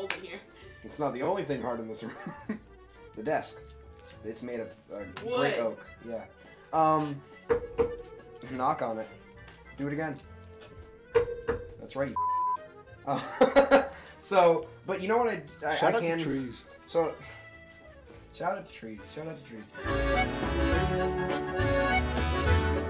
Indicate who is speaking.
Speaker 1: cold in here.
Speaker 2: It's not the only thing hard in this room. The desk. It's made of
Speaker 1: Wood.
Speaker 2: great oak. Yeah. Knock on it. Do it again. That's right. So, but you know what I
Speaker 3: Shout out
Speaker 2: can...
Speaker 3: to trees.
Speaker 2: So, shout out to trees. Shout out to trees.